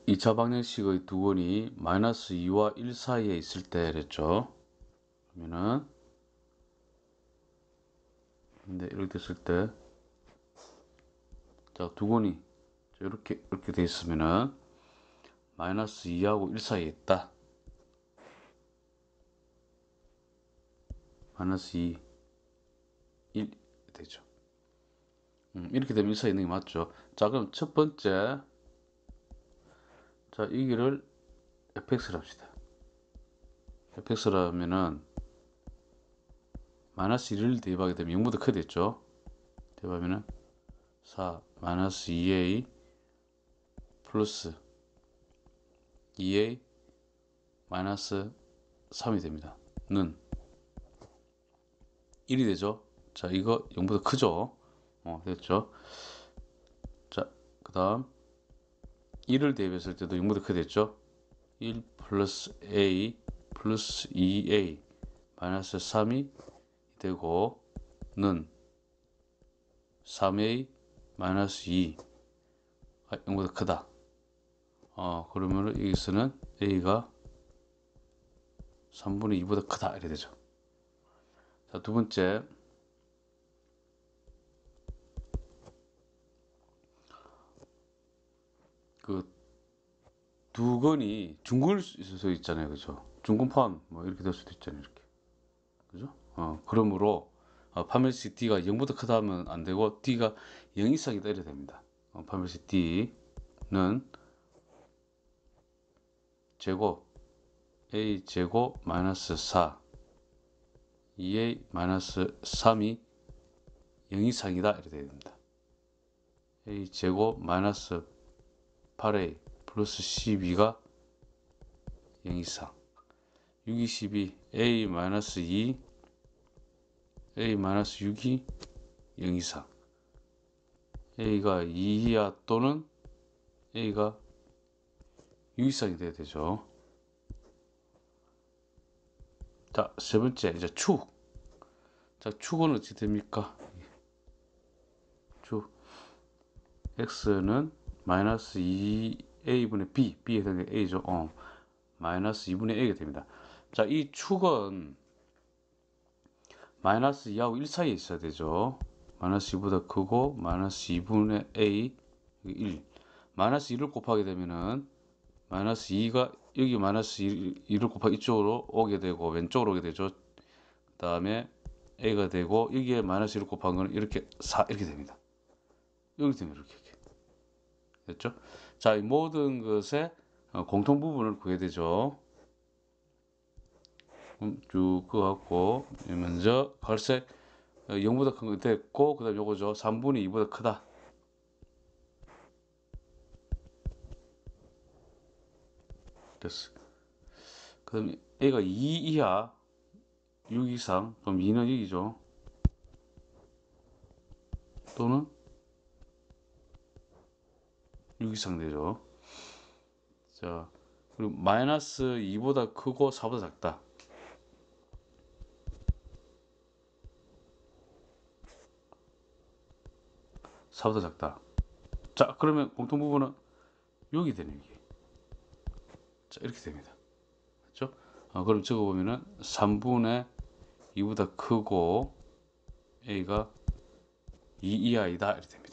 2차 방정식의 두근이 마이너스 2와 1 사이에 있을 때 그랬죠. 그러면은 근데 이렇게 됐을 때 자, 두근이 이렇게 돼 있으면은 마이너스 2하고 1 사이에 있다. 마이너스 2, 1 되죠. 이렇게 되면 1 사이에 있는 게 맞죠. 자, 그럼 첫 번째 자, 이 길을 fx를 합시다. fx라면은 마이너스 1을 대입하게 되면 0보다 크게 됐죠. 대입하면은 4 마이너스 2a 플러스 2a 마이너스 3이 됩니다. 는 1이 되죠. 자, 이거 0보다 크죠. 됐죠. 자, 그 다음 1을 대입했을 때도 0보다 크게 됐죠. 1 플러스 a 플러스 2a 마이너스 3이 되고 는 3a 마이너스 2 0보다 크다. 그러면 여기서는 a가 3분의 2보다 크다 이렇게 되죠. 자, 두 번째 그 두근이 중근일 수 있잖아요, 그죠? 중근 포함 뭐 이렇게 될 수도 있잖아요, 이렇게, 그죠? 그러므로 파멸식 d가 0보다 크다 하면 안 되고 d가 0 이상이다 이래 됩니다. 파멸식 d는 제곱 a 제곱 마이너스 4 2a 마이너스 3이 0 이상이다 이렇게 돼야 됩니다. a 제곱 마이너스 8a 플러스 12가 0 이상 6, 12 a 마이너스 2 a 마이너스 6이 0 이상 a가 2 이하 또는 a가 6 이상이 돼야 되죠. 자, 세 번째 이제 축. 자, 축은 어찌 됩니까? 축 x는 마이너스 2a분의 b에 해당되는 a죠. 마이너스 2분의 a가 됩니다. 자, 이 축은 마이너스 2하고 1 사이에 있어야 되죠. 마이너스 2보다 크고 마이너스 2분의 a 1 마이너스 2를 곱하게 되면은 마이너스 2가 여기 마이너스 2를 곱하기 이쪽으로 오게 되고 왼쪽으로 오게 되죠. 그 다음에 a가 되고 여기에 마이너스 1을 곱한 거는 이렇게 4 이렇게 됩니다. 여기 되면 이렇게 됐죠. 자, 이 모든 것의 공통 부분을 구해야 되죠. 쭉 그어갖고 먼저 갈색 0보다 큰 거 됐고 그 다음 요거죠. 3분의 2보다 크다. 됐어. 그 다음에 a가 2 이하 6 이상 그럼 2는 여기죠. 또는 6 이상 되죠. 자, 그리고 마이너스 2보다 크고 4보다 작다. 사보다 작다. 자, 그러면 공통 부분은 여기 되는 게. 자, 이렇게 됩니다. 그렇죠? 그럼 적어보면은 3분의 2보다 크고 a가 2 이하이다 이렇게 됩니다.